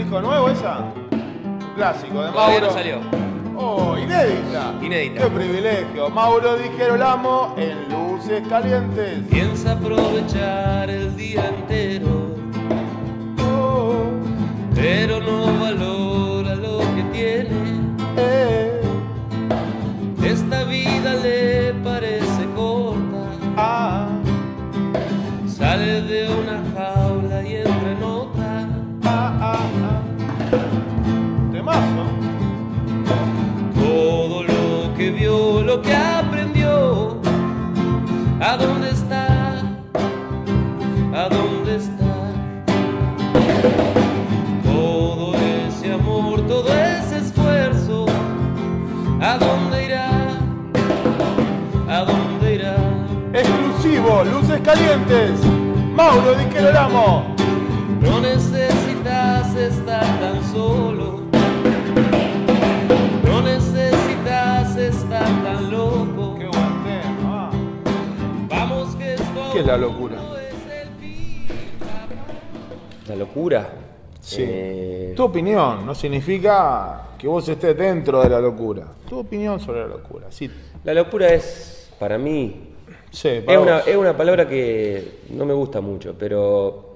disco nuevo esa? Un clásico de Todavía Mauro. no salió. Oh, inédita. Inédita. Qué privilegio. Mauro Di Girolamo en Luces Calientes. Piensa aprovechar el día entero, Oh, pero no valora lo que tiene. Esta vida le parece corta. ah, Sale de una jaula y entra en otra. Temazo. Todo lo que vio, lo que aprendió. ¿A dónde está? ¿A dónde está? Todo ese amor, todo ese esfuerzo. ¿A dónde irá? ¿A dónde irá? Exclusivo, Luces Calientes. Mauro Di Girolamo. No necesitas estar tan solo. No necesitas estar tan loco. Qué buen tema. Vamos que esto ¿Qué es la locura? no es el fin. La locura. Sí. Tu opinión no significa que vos estés dentro de la locura. Tu opinión sobre la locura. Sí. La locura es, para mí, Sí, para vos. es una palabra que no me gusta mucho, pero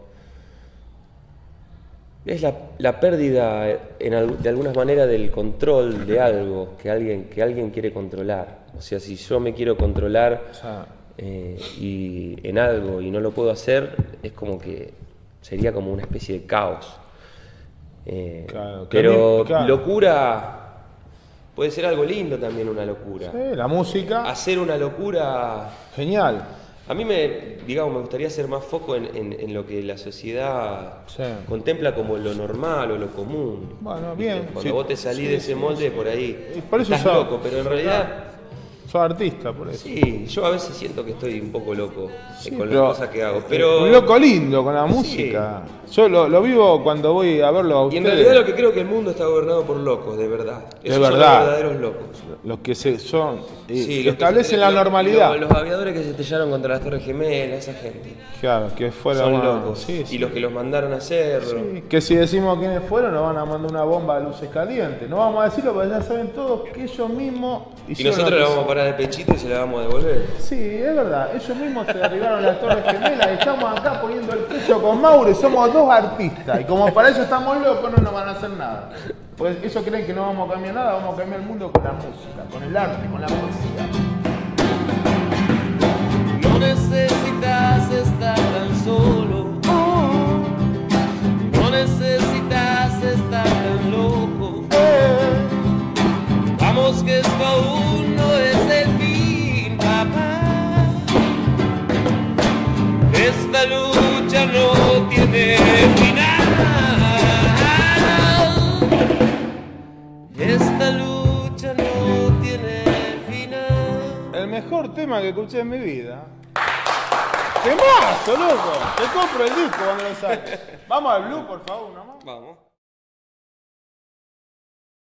es la pérdida de alguna manera del control de algo que alguien quiere controlar. O sea, si yo me quiero controlar O sea, y en algo y no lo puedo hacer, es como que sería como una especie de caos. Claro, que Pero claro. locura puede ser algo lindo también, una locura. sí, la música, Hacer una locura. genial. A mí me gustaría hacer más foco en lo que la sociedad Sí. contempla como lo normal o lo común. Bueno, ¿Viste? bien. Cuando Sí, vos te salís sí, de ese sí, molde, sí. por ahí Y por eso estás sos- loco, pero en realidad, Sos artista, por eso. sí, yo a veces siento que estoy un poco loco Sí, con pero- las cosas que hago. Pero Un loco lindo con la música. Yo lo vivo cuando voy a verlo a y ustedes. en realidad lo que creo que el mundo está gobernado por locos, de verdad. Esos son verdad. los verdaderos locos. Los que son y Sí, que los que establecen se- la los- normalidad. Los aviadores que se estrellaron contra las Torres Gemelas, esa gente. Claro, que fuera Son más- locos. sí, sí. Y los que los mandaron a hacerlo. Sí, que si decimos quiénes fueron, nos van a mandar una bomba de Luces Calientes. No vamos a decirlo porque ya saben todos que ellos mismos Y hicieron nosotros lo le que vamos a parar de pechito y se la vamos a devolver. Sí, es verdad. Ellos mismos se derribaron las Torres Gemelas y estamos acá poniendo el pecho con Mauro y somos dos artistas. Y como para ellos estamos locos, no nos van a hacer nada. Pues ellos creen que no vamos a cambiar nada, vamos a cambiar el mundo con la música, con el arte, con la poesía. No necesitas estar tan solo. No necesitas estar tan loco. Vamos que esto aún no es el fin, papá. Esta lucha no tiene final. Esta lucha no tiene final. El mejor tema que escuché en mi vida. ¡Temazo, loco! Te compro el disco cuando lo saques. Vamos al Blue, por favor, nomás. Vamos.